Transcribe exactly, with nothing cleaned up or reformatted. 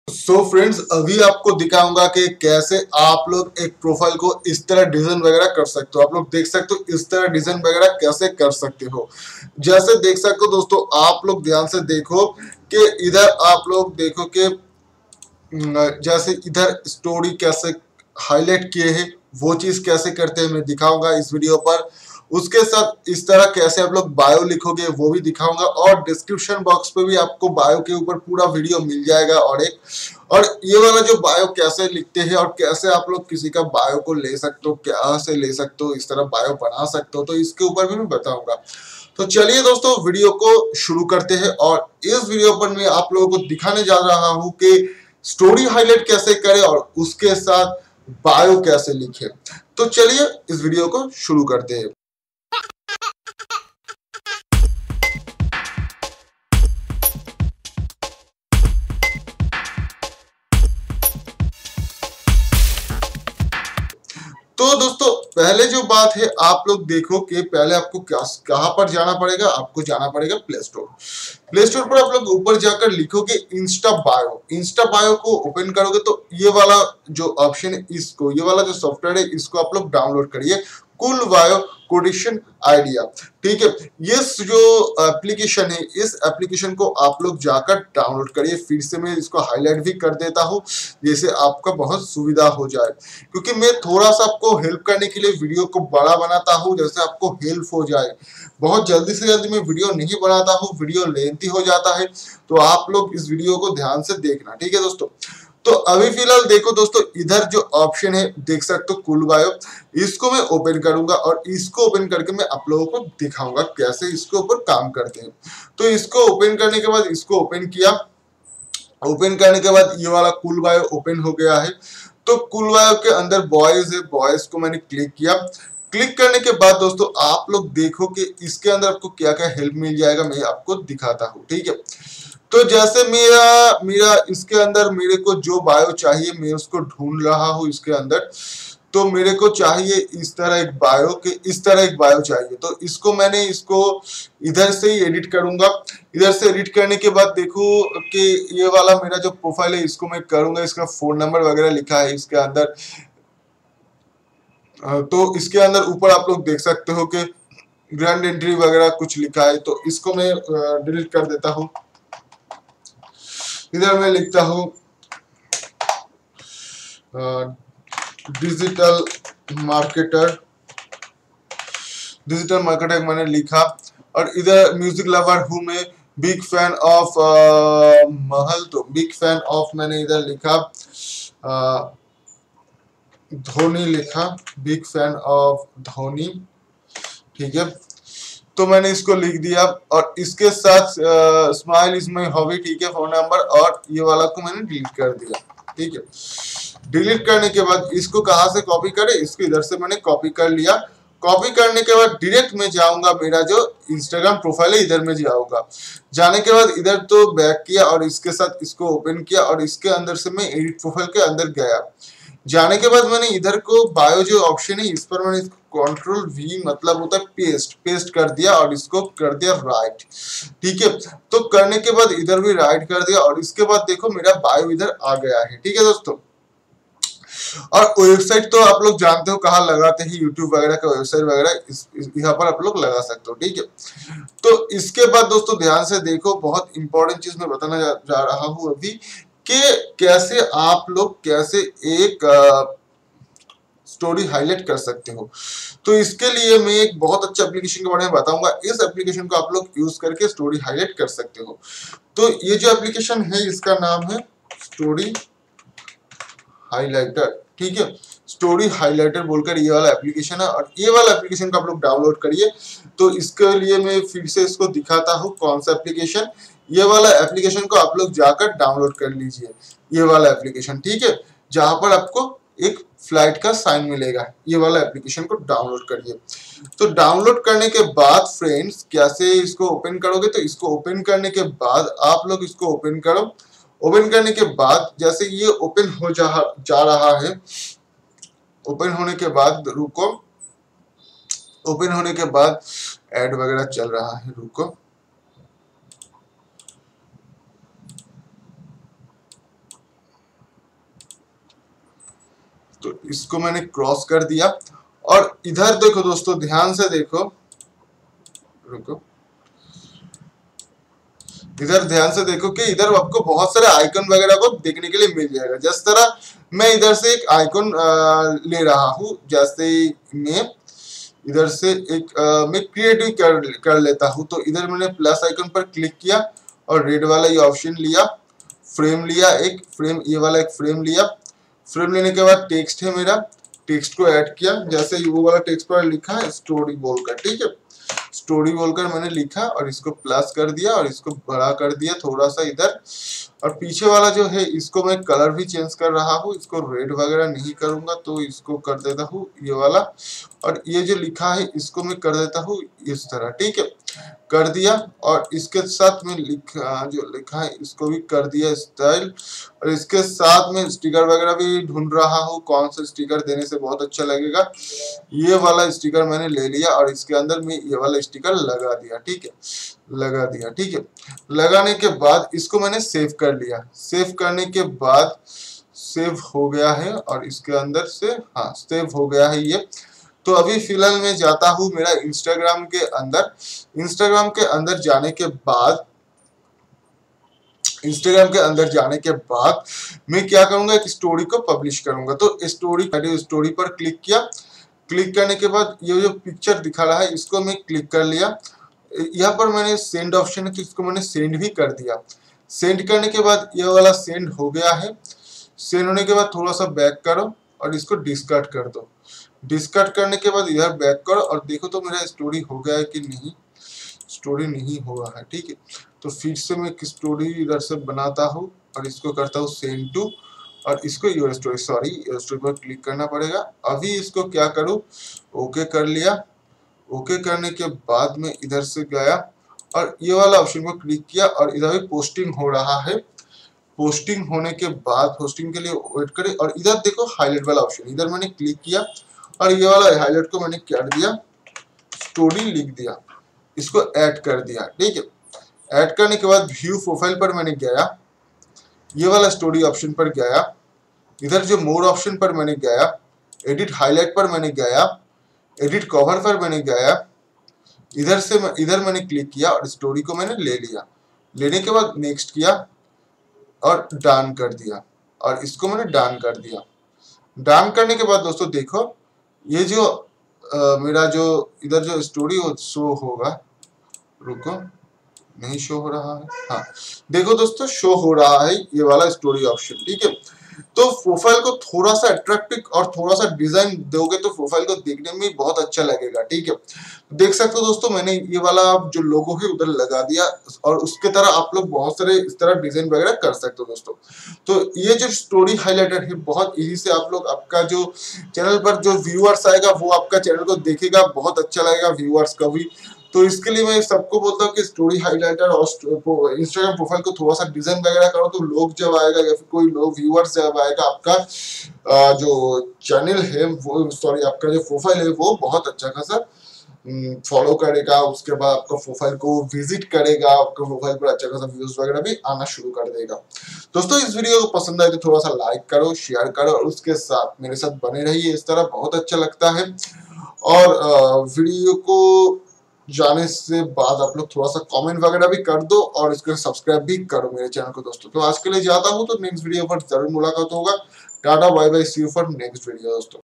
सो so friends, अभी आपको दिखाऊंगा कि कैसे आप लोग एक प्रोफाइल को इस तरह डिजाइन वगैरह कर सकते हो। आप लोग देख सकते हो इस तरह डिजाइन वगैरह कैसे कर सकते हो। जैसे देख सकते हो दोस्तों, आप लोग ध्यान से देखो कि इधर आप लोग देखो कि जैसे इधर स्टोरी कैसे हाईलाइट किए हैं, वो चीज कैसे करते हैं मैं दिखाऊंगा इस वीडियो पर। उसके साथ इस तरह कैसे आप लोग बायो लिखोगे वो भी दिखाऊंगा, और डिस्क्रिप्शन बॉक्स पे भी आपको बायो के ऊपर पूरा वीडियो मिल जाएगा। और एक और ये वाला जो बायो कैसे लिखते हैं और कैसे आप लोग किसी का बायो को ले सकते हो, क्या से ले सकते हो, इस तरह बायो बना सकते हो, तो इसके ऊपर भी मैं बताऊंगा। तो चलिए दोस्तों, वीडियो को शुरू करते हैं। और इस वीडियो पर मैं आप लोगों को दिखाने जा रहा हूं कि स्टोरी हाईलाइट कैसे करें और उसके साथ बायो कैसे लिखे। तो चलिए इस वीडियो को शुरू करते हैं। तो दोस्तों, पहले जो बात है, आप लोग देखो कि पहले आपको क्या कहां पर जाना पड़ेगा। आपको जाना पड़ेगा प्ले स्टोर। प्ले स्टोर पर आप लोग ऊपर जाकर लिखोगे इंस्टा बायो। इंस्टा बायो को ओपन करोगे तो ये वाला जो ऑप्शन है, इसको ये वाला जो सॉफ्टवेयर है, इसको आप लोग डाउनलोड करिए। कूल बायो कोडिशन आइडिया, ठीक है। ये जो एप्लीकेशन है, इस एप्लीकेशन को आप लोग जाकर डाउनलोड करिए। फिर से मैं इसको हाईलाइट भी कर देता हूँ, जैसे आपका बहुत सुविधा हो जाए, क्योंकि मैं थोड़ा सा आपको हेल्प करने के लिए वीडियो को बड़ा बनाता हूँ, जैसे आपको हेल्प हो जाए। बहुत जल्दी से जल्दी मैं वीडियो नहीं बनाता हूँ, वीडियो लेंथी हो जाता है, तो आप लोग इस वीडियो को ध्यान से देखना, ठीक है दोस्तों। तो अभी फिलहाल देखो दोस्तों, इधर जो ऑप्शन है देख सकते हो कूल बायो, इसको मैं ओपन करूंगा और इसको ओपन करके मैं आप लोगों को दिखाऊंगा कैसे इसके ऊपर काम करते हैं। तो इसको ओपन करने के बाद इसको ओपन किया। ओपन करने के बाद ये वाला कूल बायो ओपन हो गया है। तो कूल बायो के अंदर बॉयज है, बॉयज को मैंने क्लिक किया। क्लिक करने के बाद दोस्तों, आप लोग देखो कि इसके अंदर आपको क्या क्या हेल्प मिल जाएगा, मैं आपको दिखाता हूँ, ठीक है। तो जैसे मेरा मेरा इसके अंदर मेरे को जो बायो चाहिए, मैं उसको ढूंढ रहा हूँ इसके अंदर। तो मेरे को चाहिए इस तरह एक बायो के इस तरह एक बायो चाहिए। तो इसको मैंने इसको इधर से ही एडिट करूंगा। इधर से एडिट करने के बाद देखो कि ये वाला मेरा जो प्रोफाइल है, इसको मैं करूंगा, इसका फोन नंबर वगैरह लिखा है इसके अंदर। तो इसके अंदर ऊपर आप लोग देख सकते हो कि ग्रैंड एंट्री वगैरह कुछ लिखा है, तो इसको मैं डिलीट कर देता हूँ। इधर मैं लिखता हूँ डिजिटल मार्केटर। डिजिटल मार्केटर मैंने लिखा। और इधर म्यूजिक लवर हूँ मैं, बिग फैन ऑफ महल, तो बिग फैन ऑफ मैंने इधर लिखा धोनी लिखा, बिग फैन ऑफ धोनी, ठीक है। तो मैंने इसको लिख दिया और इसके साथ स्माइल इज माय हॉबी, ठीक है, फोन नंबर, और ये वाला को मैंने डिलीट कर दिया, ठीक है। डिलीट करने के बाद इसको कहाँ से कॉपी करें, इसको इधर से मैंने कॉपी कर लिया। कॉपी करने के बाद डायरेक्ट में जाऊंगा, मेरा जो इंस्टाग्राम प्रोफाइल है इधर में जाऊंगा। जाने के बाद इधर तो बैक किया और इसके साथ इसको ओपन किया और इसके अंदर से मैं एडिट प्रोफाइल के अंदर गया। जाने के बाद मैंने इधर को बायो जो ऑप्शन है, इस पर मैंने कंट्रोल वी मतलब होता है पेस्ट, पेस्ट कर दिया और इसको कर दिया राइट, ठीक है। तो करने के बाद इधर भी राइट कर दिया और इसके बाद देखो मेरा बायो इधर आ गया है, ठीक है दोस्तों। और वेबसाइट तो आप लोग जानते हो कहाँ लगाते हैं, यूट्यूब वगैरह का वेबसाइट वगैरह इस, इस, यहाँ पर आप लोग लगा सकते हो, ठीक है। तो इसके बाद दोस्तों ध्यान से देखो, बहुत इंपॉर्टेंट चीज मैं बताना जा, जा रहा हूँ अभी, कि कैसे आप लोग कैसे एक स्टोरी हाईलाइट कर सकते हो। तो इसके लिए मैं एक बहुत अच्छा एप्लीकेशन के बारे में बताऊंगा। इस एप्लीकेशन को आप लोग यूज करके स्टोरी हाईलाइट कर सकते हो। तो ये जो एप्लीकेशन है इसका नाम है स्टोरी हाइलाइटर, ठीक है। स्टोरी हाइलाइटर बोलकर ये वाला एप्लीकेशन है, और ये वाला एप्लीकेशन को आप लोग डाउनलोड करिए। तो इसके लिए मैं फिर से इसको दिखाता हूँ कौन सा एप्लीकेशन। ये वाला एप्लीकेशन को आप लोग जाकर डाउनलोड कर लीजिए, ये वाला एप्लीकेशन, ठीक है, जहां पर आपको एक फ्लाइट का साइन मिलेगा। ये वाला एप्लीकेशन को डाउनलोड करिए। तो डाउनलोड करने के बाद फ्रेंड्स कैसे इसको ओपन करोगे, तो इसको ओपन करने के बाद आप लोग इसको ओपन करो। ओपन करने के बाद जैसे ये ओपन हो जा, जा रहा है, ओपन होने के बाद रुको, ओपन होने के बाद ऐड वगैरह चल रहा है, रुको। तो इसको मैंने क्रॉस कर दिया और इधर देखो दोस्तों, ध्यान से देखो, रुको, इधर ध्यान से देखो कि इधर आपको बहुत सारे आइकन वगैरह को देखने के लिए मिल जाएगा। जिस तरह मैं इधर से एक आइकन ले रहा हूँ, जैसे मैं इधर से एक आ, मैं क्रिएटिव कर कर लेता हूँ। तो इधर मैंने प्लस आइकन पर क्लिक किया और रेड वाला ये ऑप्शन लिया, फ्रेम लिया, एक फ्रेम, ये वाला एक फ्रेम लिया। फ्रेम लेने के बाद टेक्स्ट है मेरा, टेक्स्ट को ऐड किया, जैसे वो वाला टेक्स्ट पर लिखा है स्टोरी बोलकर, ठीक है, स्टोरी बोलकर मैंने लिखा और इसको प्लस कर दिया और इसको बड़ा कर दिया थोड़ा सा इधर। और पीछे वाला जो है इसको मैं कलर भी चेंज कर रहा हूँ, इसको रेड वगैरह नहीं करूंगा, तो इसको कर देता हूँ ये वाला। और ये जो लिखा है इसको मैं कर देता हूँ इस तरह, ठीक है, कर दिया। और इसके साथ में लिखा, जो लिखा है इसको भी कर दिया स्टाइल। और इसके साथ में स्टिकर वगैरह भी ढूंढ रहा हूँ, कौन सा स्टिकर देने से बहुत अच्छा लगेगा। ये वाला स्टिकर मैंने ले लिया और इसके अंदर में ये वाला स्टिकर लगा दिया, ठीक है, लगा दिया, ठीक है। लगाने के बाद इसको मैंने सेव कर लिया। सेव करने के बाद सेव हो गया है और इसके अंदर से, हाँ, सेव हो गया है ये। तो अभी फिलहाल मैं जाता हूँ मेरा इंस्टाग्राम के अंदर। इंस्टाग्राम के अंदर जाने के बाद इंस्टाग्राम के अंदर जाने के बाद मैं क्या करूंगा, एक स्टोरी को पब्लिश करूंगा। तो स्टोरी स्टोरी पर क्लिक किया। क्लिक करने के बाद ये जो पिक्चर दिखा रहा है इसको मैं क्लिक कर लिया। यहाँ पर मैंने सेंड ऑप्शन है तो इसको मैंने सेंड भी कर दिया। सेंड करने के बाद ये वाला सेंड हो गया है। सेंड होने के बाद थोड़ा सा बैक करो और इसको डिस्कार्ड कर दो। डिस्कार्ड करने के बाद इधर बैक करो और देखो तो मेरा स्टोरी हो गया है कि नहीं। स्टोरी नहीं हुआ है, ठीक है। तो फिर से मैं एक स्टोरी इधर से बनाता हूँ और इसको करता हूँ सेंड टू, और इसको your story, sorry your story पर क्लिक करना पड़ेगा। अभी इसको क्या करूँ, ओके कर लिया। ओके करने के बाद में इधर से गया और ये वाला ऑप्शन पर क्लिक किया और इधर भी पोस्टिंग हो रहा है। पोस्टिंग होने के बाद पोस्टिंग के लिए वेट करें और इधर देखो हाईलाइट वाला ऑप्शन, इधर मैंने क्लिक किया और ये वाला हाईलाइट को मैंने कर दिया, स्टोरी लिख दिया, इसको ऐड कर दिया, ठीक है। ऐड करने के बाद व्यू प्रोफाइल पर मैंने गया, ये वाला स्टोरी ऑप्शन पर गया, इधर जो मोर ऑप्शन पर मैंने गया, एडिट हाईलाइट पर मैंने गया, एडिट कवर पर मैंने गया, इधर से मैं इधर मैंने क्लिक किया और स्टोरी को मैंने ले लिया। लेने के बाद नेक्स्ट किया और डन कर दिया और इसको मैंने डन कर दिया। डन करने के बाद दोस्तों देखो ये जो आ, मेरा जो इधर जो स्टोरी हो शो होगा, रुको, नहीं शो हो रहा है, हाँ देखो दोस्तों शो हो रहा है ये वाला स्टोरी ऑप्शन, ठीक है। तो प्रोफाइल को थोड़ा सा अट्रैक्टिव और थोड़ा सा डिजाइन दोगे तो प्रोफाइल को देखने में बहुत अच्छा लगेगा, ठीक है। देख सकते हो दोस्तों मैंने ये वाला जो लोगो है उधर लगा दिया और उसके तरह आप लोग बहुत सारे इस तरह डिजाइन वगैरह कर सकते हो दोस्तों। तो ये जो स्टोरी हाईलाइटर है बहुत इजी से आप लोग, आपका जो चैनल पर जो व्यूअर्स आएगा वो आपका चैनल को देखेगा, बहुत अच्छा लगेगा व्यूअर्स का भी। तो इसके लिए मैं सबको बोलता हूँ कि स्टोरी हाईलाइटर और इंस्टाग्राम प्रोफाइल को थोड़ा सा डिजाइन वगैरह करो तो लोग जब आएगा या फिर कोई लोग व्यूअर्स जब आएगा आपका जो चैनल है वो, सॉरी आपका जो प्रोफाइल है वो बहुत अच्छा खासा फॉलो करेगा। उसके बाद आपका प्रोफाइल को विजिट करेगा, आपका प्रोफाइल पर अच्छा खासा व्यूज वगैरह भी आना शुरू कर देगा। दोस्तों इस वीडियो को पसंद आए तो थोड़ा सा लाइक करो, शेयर करो और उसके साथ मेरे साथ बने रहिए, इस तरह बहुत अच्छा लगता है। और वीडियो को जाने से बाद आप लोग थोड़ा सा कमेंट वगैरह भी कर दो और इसको सब्सक्राइब भी करो मेरे चैनल को दोस्तों। तो आज के लिए जाता हूँ, तो नेक्स्ट वीडियो पर जरूर मुलाकात होगा। Tata bye bye, see you for next video दोस्तों।